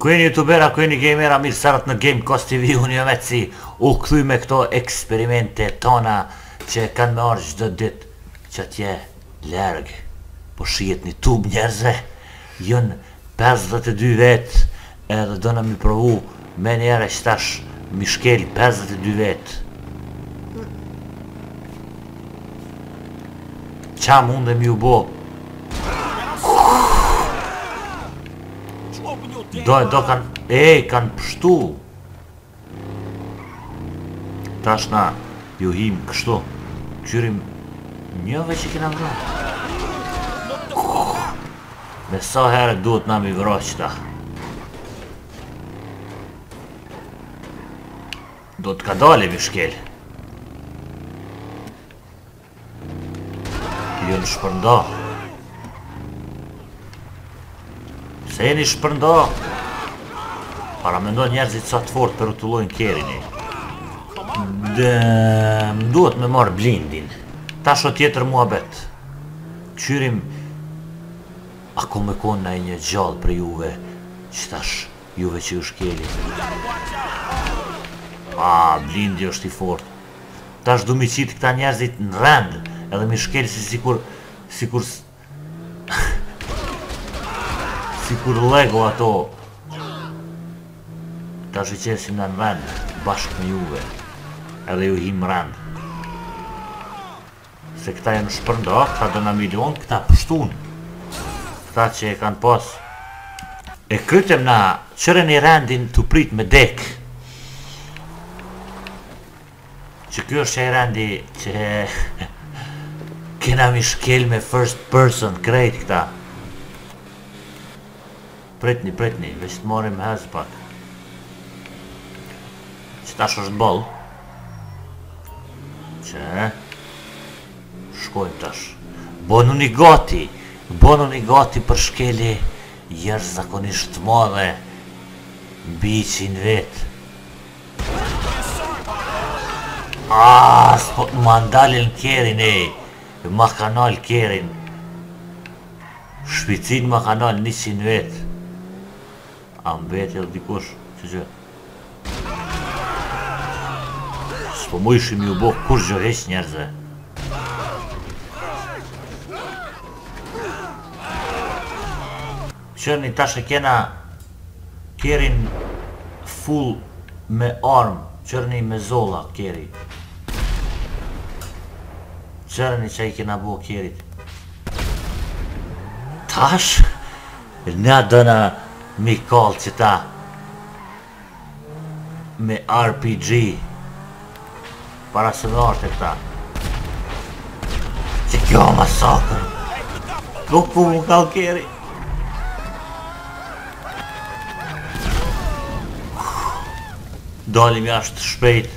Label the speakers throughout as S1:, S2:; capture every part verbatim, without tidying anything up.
S1: Ku jeni youtubera, ku jeni gamera, mirë sarat në Gamecast T V, unë jam Eci, u kthy me këto eksperimente tona që kanë me orë çdo ditë që atje larg, po shihet në YouTube njerëzve, jënë pesëdhjetë e dy vet, edhe do na mi provu me njerë që tash mi shkel pesëdhjetë e dy vet. Qa mundem ju bo? Do e do kanë, e, kanë pështu. Tash na, ju him kështu, qyrim njëve që kena vra. Me sa herë duhet na mi vra qëta. Do t'ka dali mi shkel. Jo në shpërnda. Se jeni shpërnda. Para me ndoj njerëzit sa të fort për utullojnë kerini. Më duhet me marrë blindin. Tash o tjetër mua bet. Qyrim, ako me konë na i një gjallë për juve, që tash juve që ju shkeli. A, blindi është i fort. Tash du mi qitë këta njerëzit në rend, edhe mi shkeli si sikur, sikur, sikur Lego ato. Tash i qesim në në rend, bashkë me juve, edhe ju him rend. Se këta janë shpërnda, këta do në milion, këta pështun. Këta që e kanë pas. E krytem na, qërën i rendin të prit me dek. Që kjo është që i rendi që kena mi shkel me first person, krejt këta. Pritni, pritni, veç të morim hezë pak. Që tash është bol. Që shkojmë tash. Bonu një gati, bonu një gati për shkeli jërë zakonisht të madhe, mbi qind vet. Aaaa, s'po ma ndalin kerin e, ma kanal kerin. Shpicin ma kanal një qind vet. A mbet edhe dikush, që që? S'po mu ishim ju bo kur gjoheq njerëzve. Qërni tash e kena kerin full me arm, qërni me zolla keri. Qërni që i kena bo kerit. Tash, na dëna mi kallë që ta me R P G para se me arte këta. Që kjo masakër. Nuk ku mu kallë keri. Dalim jashtë shpejt.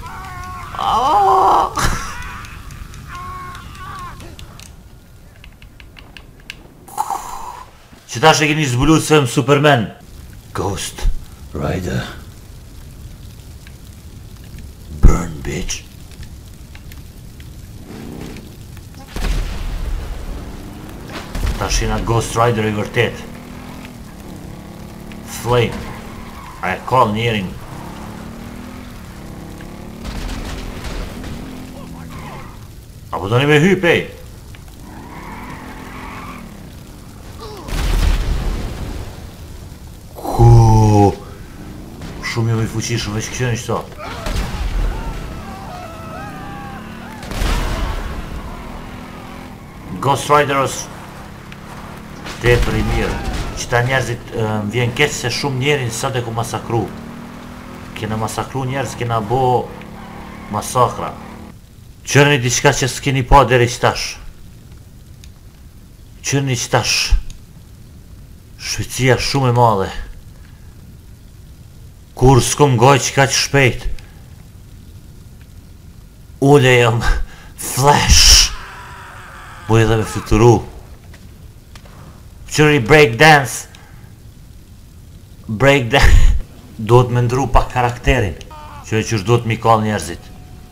S1: Që tash e keni zbulu se më Superman. Ghost Rider. Burn, bitch. Tash jena Ghost Rider i vërtet. Flame. A e kall njerin. Apo do një me hyp, ej. Ku shumë jo i fuqishëm veç këshën i qëto. Ghost Rider është tepër i mirë. Qëta njerëzit më vjen keq se shumë njerin sot e ku masakru. Kena masakru njerëz, kena bo masakra. Qërni diçka që s'keni pa deri qëtash. Qërni qëtash. Shvicia shumë e madhe. Kur s'kom gaj që ka që shpejt. Ule jam Flash. Bu edhe me fluturu. Qërni breakdance. Breakdance. Do të me ndru pak karakterin. Qërni qërë do të mi kall njerëzit.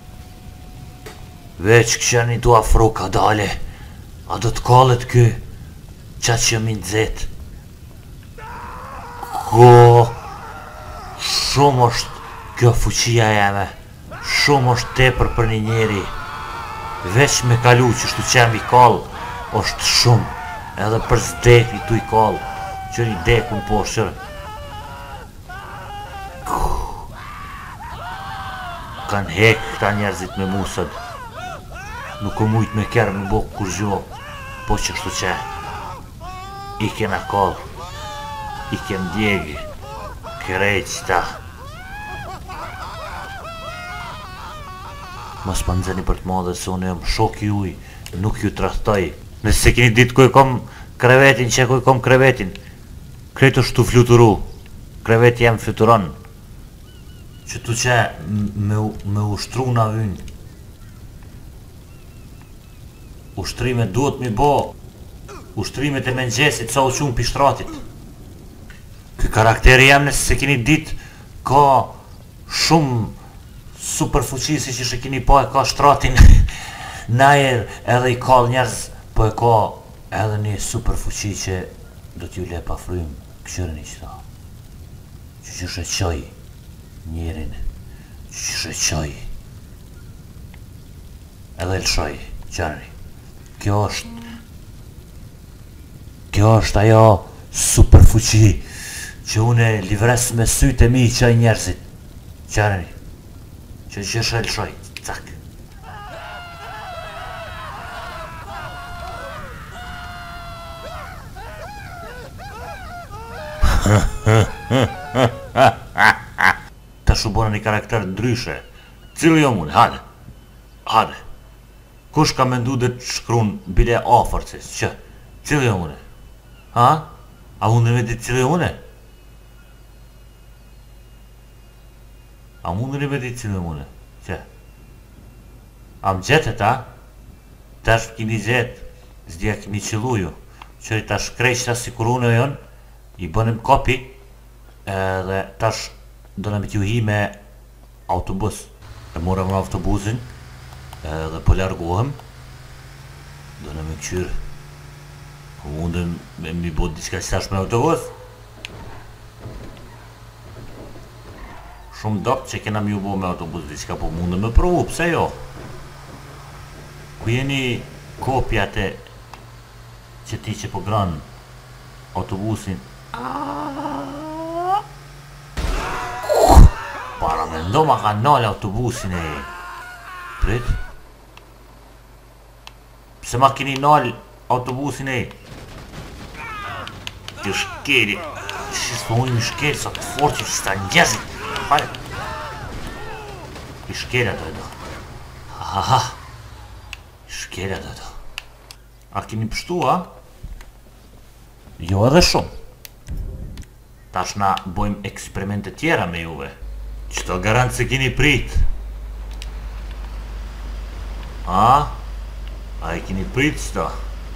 S1: Veç këshani du afru ka dale. A do të kallet kë qatë që mi nëzit. Ko Shumë është kjo fuqia jeme. Shumë është tepër për një njeri. Veç me kalu që shtu qem i kall është shumë. Edhe për zdek i tu i kall. Që një dekun po shërë. Kanë hek këta njerëzit me musët. Nuk o mujt me kërë me bok kur gjo. Po që shtu që i kena kall. I kem djegi. Krejt qëta. Mas pa nëzeni për të madhe se unë jam shok juj. Nuk ju trahtoj. Nëse keni ditë ku e kom krevetin, që ku e kom krevetin. Krejt është të fluturu. Kreveti jem fluturon. Që tu që me, me ushtru na vynë. Ushtrimet duhet mi bo. Ushtrimet e mengjesit sa u qumë pishtratit. Ky karakteri jem nëse se keni dit ka shumë super fuqisi që shë keni po e ka shtratin najer edhe i kall njerëz po e ka edhe një super fuqi që do t'ju le pa frym këshërën i qëta që që shë qoj njerin që që shë qoj edhe lëshoj qërëri kjo është kjo është ajo super fuqi që une livres me sytë e mi qaj njerëzit. Qërëni, që që shëllëshoj, cak. Ta shubona një karakter ndryshe. Cili jo mune, hade. Hade. Kush ka mendu dhe të shkrun bile afarcis, që? Cili jo mune? Ha? A mune me ditë cili jo mune? A mundë një me ditë cilë mune? Që? A më gjetët, a? Tash kini gjetë, zdja kini qëluju. Qëri tash krejqëta si kur unë e jonë, i bënim kopi, edhe tash do në me t'ju hi me autobus. E morëm në autobusin, edhe po largohem, do në me këqyrë. Mundëm me mi bot diska që tash me autobus. Shumë dopt që kena mi u bo me autobus diska, po mundë me provu, pse jo? Ku jeni kopjat e që ti që po granë autobusin. Para me ndo ma ka nalë autobusin e... Prit? Pse ma keni nalë autobusin e... Kjo shkeri... Shisë po ujnë shkeri sa të forë që shista njëzit. Hajde. I shkelja do e do. Haha. I shkelja do e do. A keni pështu, a? Jo edhe shumë. Tash na bojmë eksperimente tjera me juve. Qëto garantë se keni prit. A? A e keni prit qëto?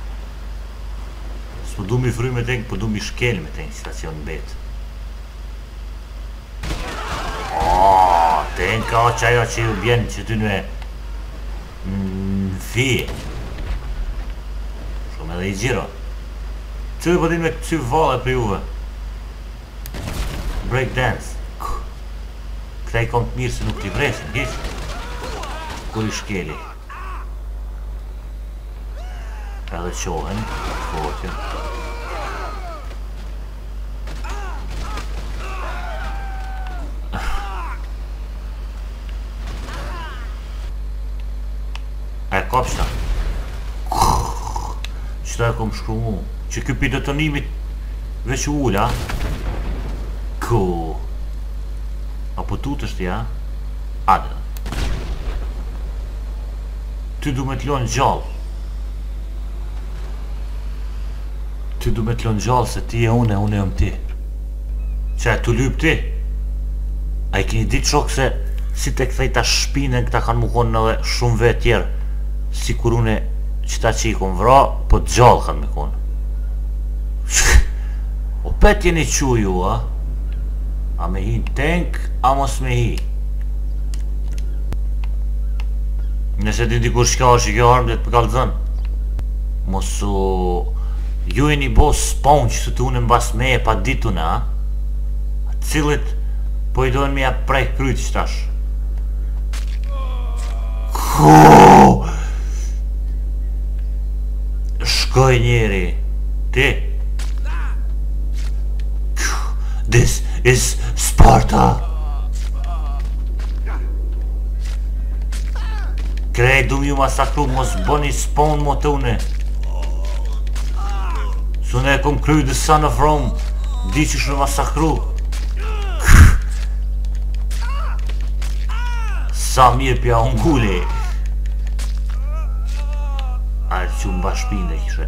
S1: S'po du mi fry me tenk, po du mi shkel me tenk stacion bet. Tenka o që ajo që ju bjenë që ty në në fije. Shumë edhe i gjiro. Cëllë po din me këty vale për juve. Break dance. Këta i kom të mirë se nuk t'i vresin, gjithë. Kur i shkeli. Edhe qohen. Fotja. E kopshta. Qëta e kom shkru mu? Që kjo pi detonimit veç u ulla. Ku? Apo tut është ja? Ade. Ty du me t'lon gjallë. Ty du me t'lon gjallë se ti e une, une e më ti. Që e t'u lyp ti? A i keni ditë shok se si te këthej ta shpinën këta kanë mu konë edhe shumë vetë tjerë. Si kur une qëta që i kom vra, po të gjallë kanë me konë. O pet jeni qu ju, a? A me hi në tank, a mos me hi? Nëse ti dikur shka është i kjo armë dhe të përkallëzën. Mosu... Ju e një bo spawn që të të unë mbas me e pa ditune, a? Cilët Po i dojnë me ja prej kryt qëtash. Ko! Shkoj njeri. Ti? This is Sparta! Krejt du ju masakru, mos bëni spawn mo të une. Su ne kom kry the son of Rome. Di që shumë masakru. Sa mirë pja ungulli. Arë që më bashpin dhe kishe.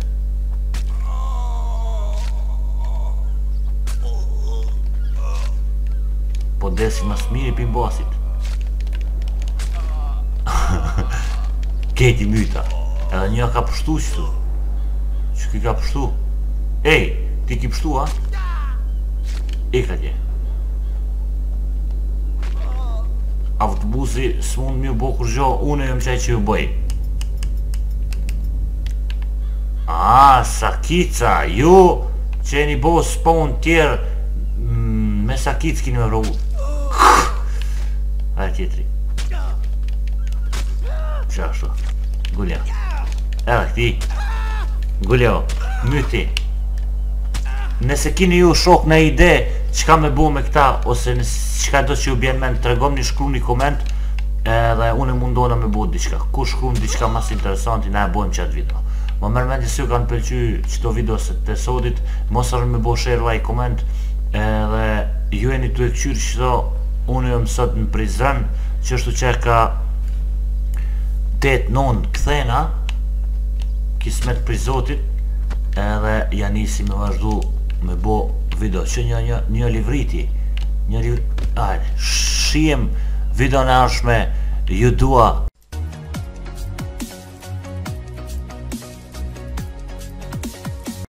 S1: Po desi mas mirë pi mbasit. Keti myta. Edhe një ka pështu qëtu. Që ki ka pështu? Ej, ti ki pështu, a? Eka tje. Autobusi s'mund mi u bo kur gjo, une jëm qaj që ju bëj. A, Sakica, ju që e një bo spawn tjerë me Sakic kini me vrogu. Ajë tjetri. Qa ashtu? Gulja. Edhe këti. Gulja, myti. Nëse kini ju shok në ide qka me bo me këta, ose qka do që ju bjen men, të regom një shkru një koment, edhe unë mundona me bo diqka. Ku shkru një diqka mas interesanti, na e bojmë qatë video. Më mërmendje si ju kanë pëlqy qëto video se të sodit, mos arën me bo share, like, koment, edhe ju e një të e këqyrë qëto, unë ju mësot në Prizren, që është që ka tet non këthena, kismet prizotit, edhe janë nisi me vazhdu me bo video, që një, një, një livriti, një livriti, ajë, shijem video në arshme, ju dua.